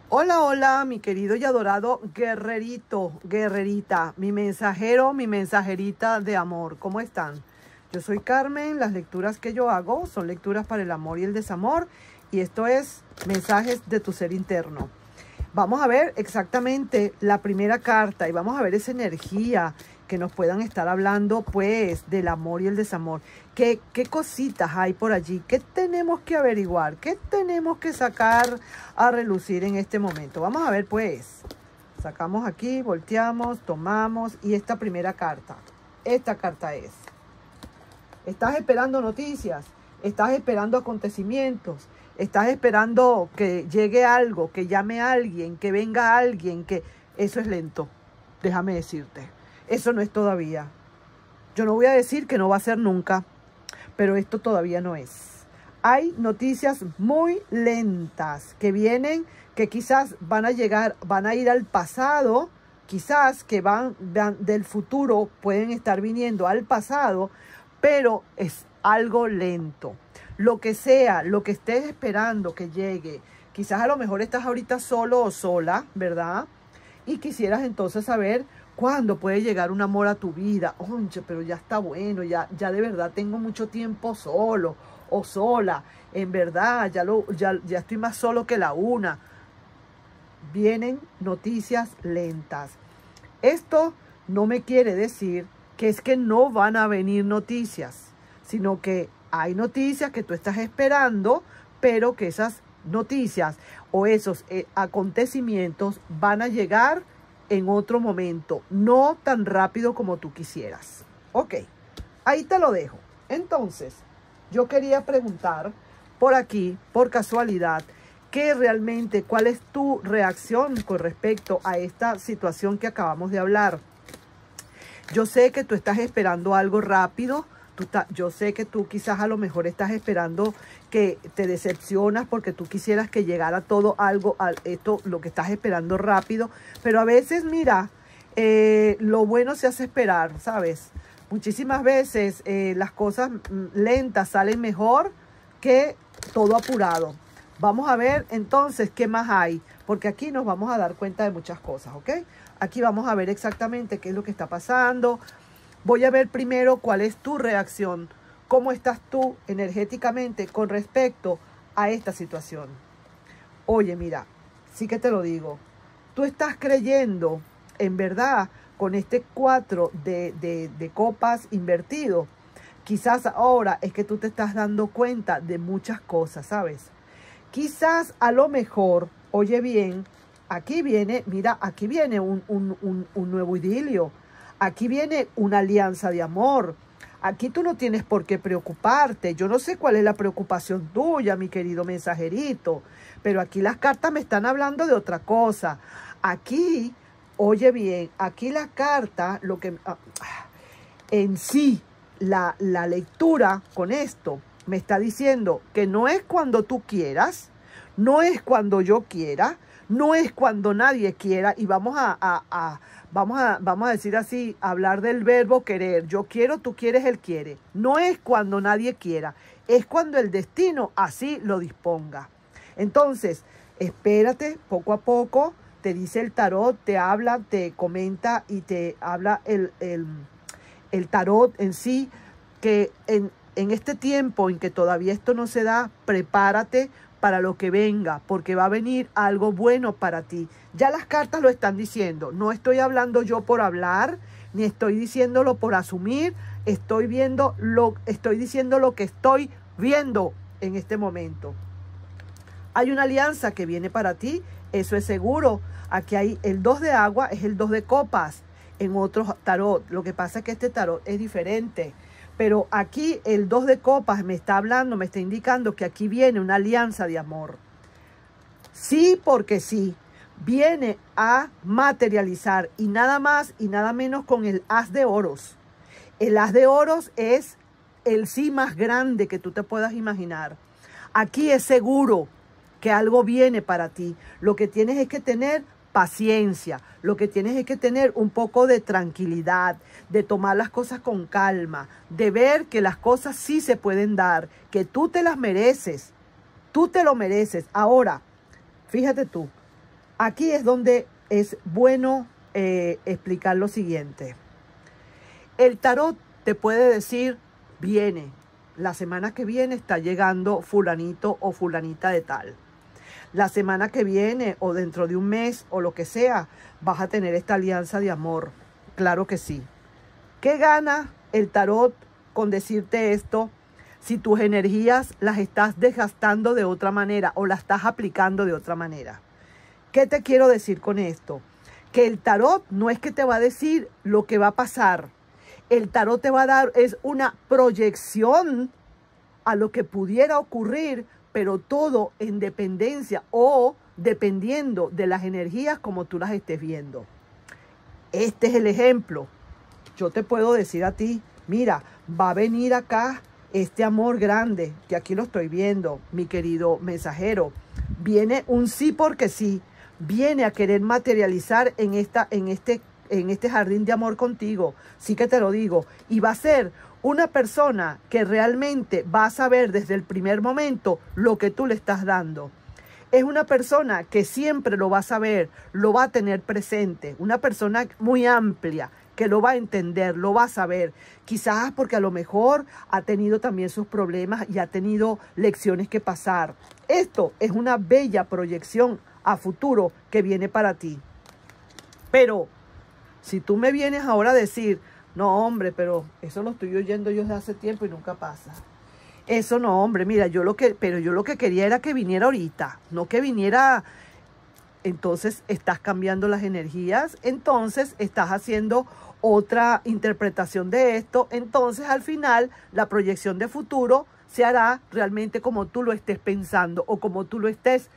Hola, hola, mi querido y adorado guerrerito, guerrerita, mi mensajero, mi mensajerita de amor. ¿Cómo están? Yo soy Carmen, las lecturas que yo hago son lecturas para el amor y el desamor y esto es Mensajes de tu ser interno. Vamos a ver exactamente la primera carta y vamos a ver esa energía que nos puedan estar hablando pues del amor y el desamor. ¿Qué cositas hay por allí? ¿Qué tenemos que averiguar? ¿Qué tenemos que sacar a relucir en este momento? Vamos a ver pues. Sacamos aquí, volteamos, tomamos y esta primera carta. Esta carta es. Estás esperando noticias, estás esperando acontecimientos. Estás esperando que llegue algo, que llame a alguien, que venga alguien, que eso es lento. Déjame decirte, eso no es todavía. Yo no voy a decir que no va a ser nunca, pero esto todavía no es. Hay noticias muy lentas que vienen, que quizás van a llegar, van a ir al pasado, quizás que van del futuro, pueden estar viniendo al pasado, pero es algo lento. Lo que sea, lo que estés esperando que llegue, quizás a lo mejor estás ahorita solo o sola, ¿verdad? Y quisieras entonces saber cuándo puede llegar un amor a tu vida. Oye, pero ya está bueno, ya de verdad tengo mucho tiempo solo o sola. En verdad, ya estoy más solo que la una. Vienen noticias lentas. Esto no me quiere decir que es que no van a venir noticias, sino que hay noticias que tú estás esperando, pero que esas noticias o esos acontecimientos van a llegar en otro momento, no tan rápido como tú quisieras. Ok, ahí te lo dejo. Entonces, yo quería preguntar por aquí, por casualidad, cuál es tu reacción con respecto a esta situación que acabamos de hablar. Yo sé que tú estás esperando algo rápido. Yo sé que tú quizás a lo mejor estás esperando que te decepcionas porque tú quisieras que llegara todo algo, lo que estás esperando rápido. Pero a veces, mira, lo bueno se hace esperar, ¿sabes? Muchísimas veces las cosas lentas salen mejor que todo apurado. Vamos a ver entonces qué más hay, porque aquí nos vamos a dar cuenta de muchas cosas, ¿ok? Aquí vamos a ver exactamente qué es lo que está pasando. Voy a ver primero cuál es tu reacción, cómo estás tú energéticamente con respecto a esta situación. Oye, mira, sí que te lo digo, tú estás creyendo, en verdad, con este 4 de copas invertido, quizás ahora es que tú te estás dando cuenta de muchas cosas, ¿sabes? Quizás a lo mejor, oye bien, aquí viene, mira, aquí viene un nuevo idilio. Aquí viene una alianza de amor. Aquí tú no tienes por qué preocuparte. Yo no sé cuál es la preocupación tuya, mi querido mensajerito, pero aquí las cartas me están hablando de otra cosa. Aquí, oye bien, aquí la carta, lo que en sí, la lectura con esto me está diciendo que no es cuando tú quieras, no es cuando yo quiera, no es cuando nadie quiera, y vamos a decir así, hablar del verbo querer. Yo quiero, tú quieres, él quiere. No es cuando nadie quiera, es cuando el destino así lo disponga. Entonces, espérate poco a poco, te dice el tarot, te habla, te comenta y te habla el tarot en sí, que en este tiempo en que todavía esto no se da, prepárate para lo que venga, porque va a venir algo bueno para ti. Ya las cartas lo están diciendo. No estoy hablando yo por hablar, ni estoy diciéndolo por asumir. Estoy diciendo lo que estoy viendo en este momento. Hay una alianza que viene para ti, eso es seguro. Aquí hay el 2 de agua, es el 2 de copas en otros tarot. Lo que pasa es que este tarot es diferente. Pero aquí el 2 de copas me está hablando, me está indicando que aquí viene una alianza de amor. Sí, porque sí. Viene a materializar y nada más y nada menos con el as de oros. El as de oros es el sí más grande que tú te puedas imaginar. Aquí es seguro que algo viene para ti. Lo que tienes es que tener paciencia, lo que tienes es que tener un poco de tranquilidad, de tomar las cosas con calma, de ver que las cosas sí se pueden dar, que tú te las mereces, tú te lo mereces. Ahora, fíjate tú, Aquí es donde es bueno explicar lo siguiente. El tarot te puede decir, viene, la semana que viene está llegando fulanito o fulanita de tal. La semana que viene o dentro de un mes o lo que sea, vas a tener esta alianza de amor. Claro que sí. ¿Qué gana el tarot con decirte esto si tus energías las estás desgastando de otra manera o las estás aplicando de otra manera? ¿Qué te quiero decir con esto? Que el tarot no es que te va a decir lo que va a pasar. El tarot te va a dar es una proyección a lo que pudiera ocurrir, pero todo en dependencia o dependiendo de las energías como tú las estés viendo. Este es el ejemplo. Yo te puedo decir a ti, mira, va a venir acá este amor grande, que aquí lo estoy viendo, mi querido mensajero. Viene un sí porque sí. Viene a querer materializar en este jardín de amor contigo. Sí que te lo digo. Y va a ser una persona que realmente va a saber desde el primer momento lo que tú le estás dando. Es una persona que siempre lo va a saber, lo va a tener presente. Una persona muy amplia, que lo va a entender, lo va a saber. Quizás porque a lo mejor ha tenido también sus problemas y ha tenido lecciones que pasar. Esto es una bella proyección a futuro que viene para ti. Pero si tú me vienes ahora a decir, no hombre, pero eso lo estoy oyendo yo desde hace tiempo y nunca pasa. Eso no, hombre, mira, yo lo que quería era que viniera ahorita, no que viniera. Entonces estás cambiando las energías, entonces estás haciendo otra interpretación de esto, entonces al final la proyección de futuro se hará realmente como tú lo estés pensando o como tú lo estés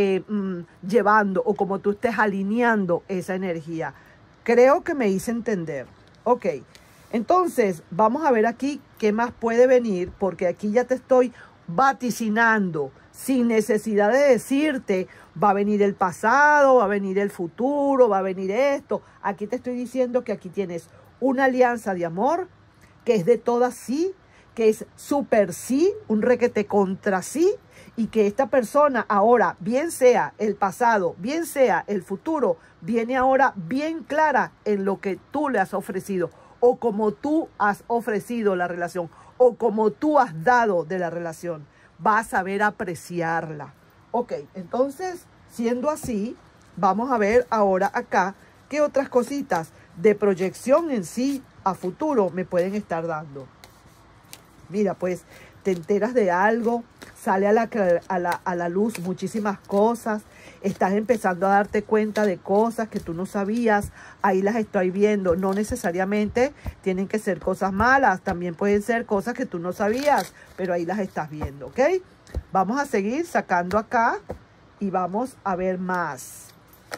llevando o como tú estés alineando esa energía. Creo que me hice entender. Ok, entonces vamos a ver aquí qué más puede venir, porque aquí ya te estoy vaticinando sin necesidad de decirte va a venir el pasado, va a venir el futuro, va a venir esto. Aquí te estoy diciendo que aquí tienes una alianza de amor que es de todas sí, que es súper sí, un requete contra sí, y que esta persona ahora, bien sea el pasado, bien sea el futuro, viene ahora bien clara en lo que tú le has ofrecido o como tú has ofrecido la relación o como tú has dado de la relación. Vas a saber apreciarla. Ok, entonces, siendo así, vamos a ver ahora acá qué otras cositas de proyección en sí a futuro me pueden estar dando. Mira, pues te enteras de algo, sale a la luz muchísimas cosas, estás empezando a darte cuenta de cosas que tú no sabías, ahí las estoy viendo. No necesariamente tienen que ser cosas malas, también pueden ser cosas que tú no sabías, pero ahí las estás viendo, ¿ok? Vamos a seguir sacando acá y vamos a ver más.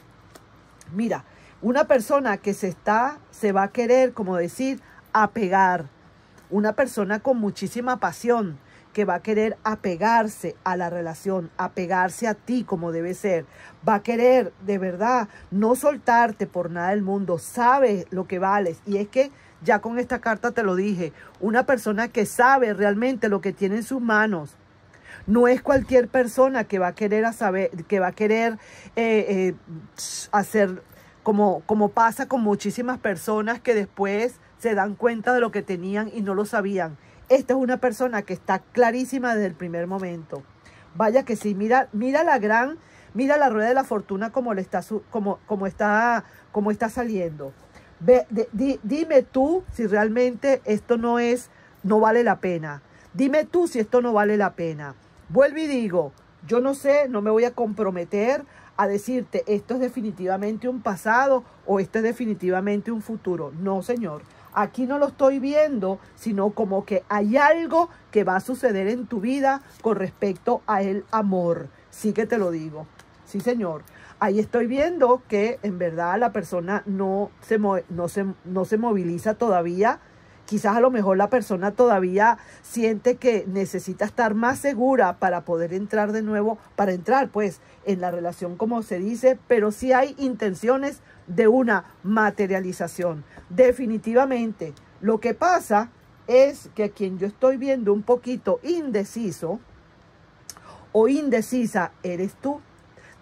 Mira, una persona que se va a querer, como decir, apegar. Una persona con muchísima pasión que va a querer apegarse a la relación, apegarse a ti como debe ser. Va a querer de verdad no soltarte por nada del mundo. Sabe lo que vales. Y es que ya con esta carta te lo dije. Una persona que sabe realmente lo que tiene en sus manos. No es cualquier persona que va a querer hacer como pasa con muchísimas personas que después se dan cuenta de lo que tenían y no lo sabían. Esta es una persona que está clarísima desde el primer momento. Vaya que sí, mira la rueda de la fortuna como está saliendo. Dime tú si realmente esto no vale la pena. Dime tú si esto no vale la pena. Vuelvo y digo, yo no sé, no me voy a comprometer a decirte esto es definitivamente un pasado o esto es definitivamente un futuro. No, señor. Aquí no lo estoy viendo, sino como que hay algo que va a suceder en tu vida con respecto a el amor. Sí que te lo digo. Sí, señor. Ahí estoy viendo que en verdad la persona no se moviliza todavía. Quizás a lo mejor la persona todavía siente que necesita estar más segura para poder entrar de nuevo, para entrar pues en la relación como se dice, pero sí hay intenciones de una materialización. Definitivamente. Lo que pasa es que a quien yo estoy viendo un poquito indeciso o indecisa eres tú.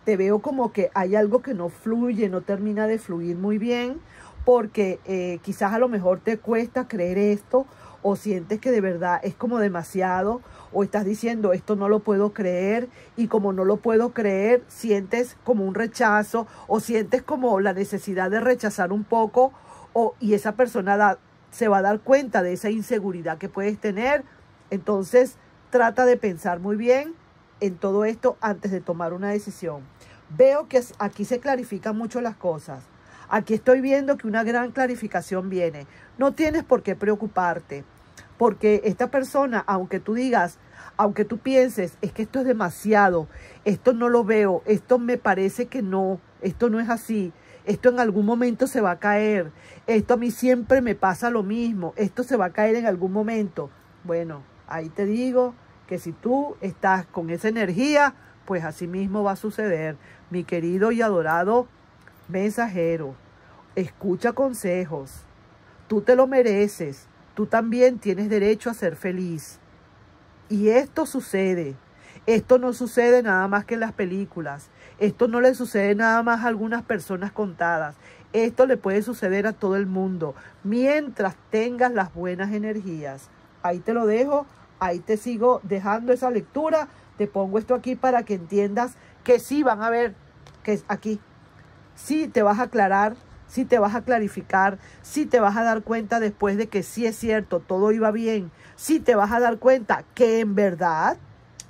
te veo como que hay algo que no fluye, no termina de fluir muy bien, porque quizás a lo mejor te cuesta creer esto, o sientes que de verdad es como demasiado, o estás diciendo esto no lo puedo creer, y como no lo puedo creer, sientes como un rechazo, o sientes como la necesidad de rechazar un poco, y esa persona se va a dar cuenta de esa inseguridad que puedes tener. Entonces trata de pensar muy bien en todo esto antes de tomar una decisión. Veo que aquí se clarifican mucho las cosas. Aquí estoy viendo que una gran clarificación viene. No tienes por qué preocuparte, porque esta persona, aunque tú digas, aunque tú pienses, es que esto es demasiado, esto no lo veo, esto me parece que no, esto no es así, esto en algún momento se va a caer, esto a mí siempre me pasa lo mismo, esto se va a caer en algún momento. Bueno, ahí te digo que si tú estás con esa energía, pues así mismo va a suceder. Mi querido y adorado mensajero, escucha consejos. Tú te lo mereces. Tú también tienes derecho a ser feliz. Y esto sucede. Esto no sucede nada más que en las películas. Esto no le sucede nada más a algunas personas contadas. Esto le puede suceder a todo el mundo, mientras tengas las buenas energías. Ahí te lo dejo. Ahí te sigo dejando esa lectura. Te pongo esto aquí para que entiendas que sí van a ver, que aquí sí te vas a aclarar, sí te vas a clarificar, sí te vas a dar cuenta después de que sí es cierto, todo iba bien. Sí te vas a dar cuenta que en verdad,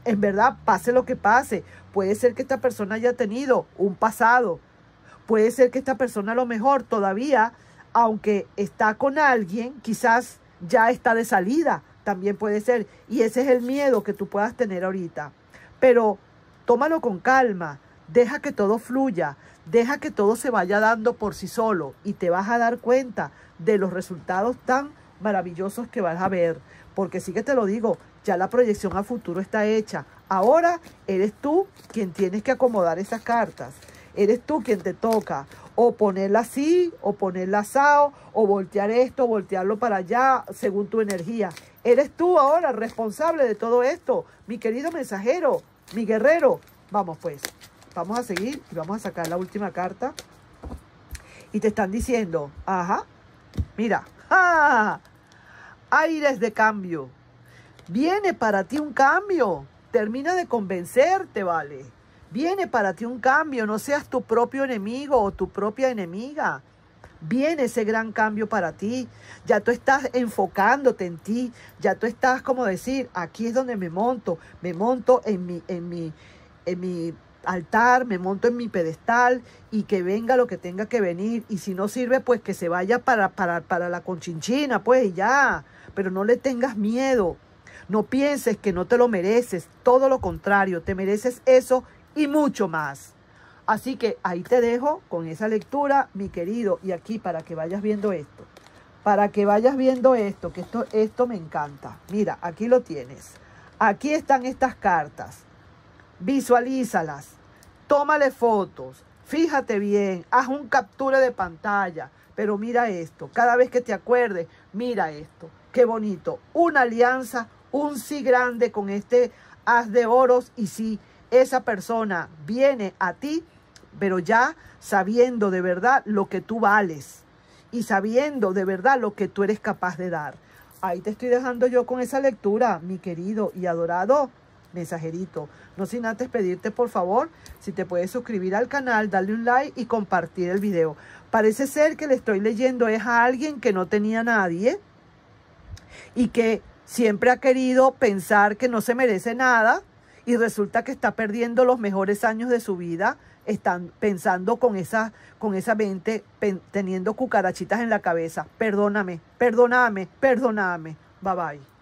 pase lo que pase, puede ser que esta persona haya tenido un pasado. Puede ser que esta persona a lo mejor todavía, aunque está con alguien, quizás ya está de salida. También puede ser. Y ese es el miedo que tú puedas tener ahorita. Pero tómalo con calma. Deja que todo fluya. Deja que todo se vaya dando por sí solo. Y te vas a dar cuenta de los resultados tan maravillosos que vas a ver. Porque sí que te lo digo, ya la proyección a futuro está hecha. Ahora eres tú quien tienes que acomodar esas cartas. Eres tú quien te toca. O ponerla así, o ponerla asado, o voltear esto, voltearlo para allá, según tu energía. Eres tú ahora responsable de todo esto, mi querido mensajero, mi guerrero. Vamos pues, vamos a seguir y vamos a sacar la última carta. Y te están diciendo, ajá, mira, ¡ah! Aires de cambio. Viene para ti un cambio. Termina de convencerte, ¿vale? Viene para ti un cambio. No seas tu propio enemigo o tu propia enemiga. Viene ese gran cambio para ti. Ya tú estás enfocándote en ti. Ya tú estás como decir, aquí es donde me monto. Me monto en mi altar, me monto en mi pedestal y que venga lo que tenga que venir. Y si no sirve, pues que se vaya para la conchinchina, pues y ya. Pero no le tengas miedo. No pienses que no te lo mereces. Todo lo contrario, te mereces eso y mucho más. Así que ahí te dejo con esa lectura, mi querido. Y aquí para que vayas viendo esto. Para que vayas viendo esto, que esto me encanta. Mira, aquí lo tienes. Aquí están estas cartas. Visualízalas. Tómale fotos. Fíjate bien. Haz un captura de pantalla. Pero mira esto. Cada vez que te acuerdes, mira esto. Qué bonito. Una alianza, un sí grande con este as de oros. Y sí, esa persona viene a ti, pero ya sabiendo de verdad lo que tú vales y sabiendo de verdad lo que tú eres capaz de dar. Ahí te estoy dejando yo con esa lectura, mi querido y adorado mensajerito. No sin antes pedirte, por favor, si te puedes suscribir al canal, darle un like y compartir el video. Parece ser que le estoy leyendo es a alguien que no tenía nadie y que siempre ha querido pensar que no se merece nada. Y resulta que está perdiendo los mejores años de su vida. Están pensando con esa mente, teniendo cucarachitas en la cabeza. Perdóname, perdóname, perdóname. Bye bye.